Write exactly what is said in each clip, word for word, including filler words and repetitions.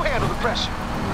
handle the pressure.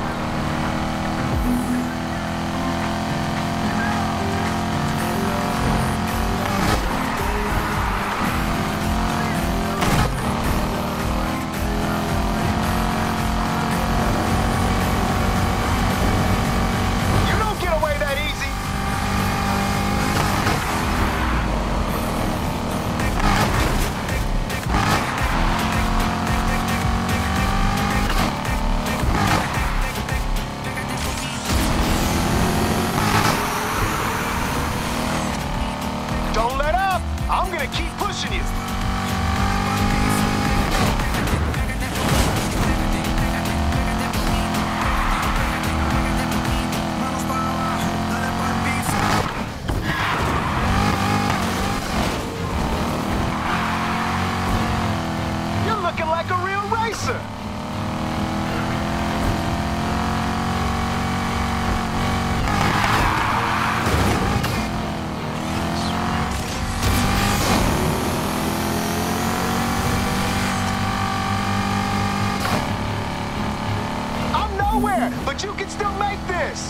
Don't let up! I'm gonna keep pushing you! You're looking like a real racer! Nowhere, but you can still make this!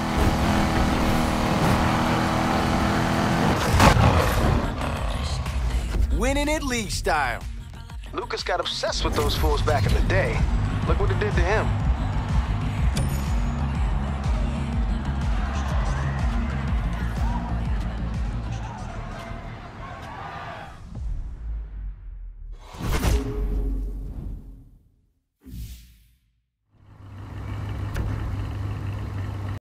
Winning it league style. Lucas got obsessed with those fools back in the day. Look what it did to him.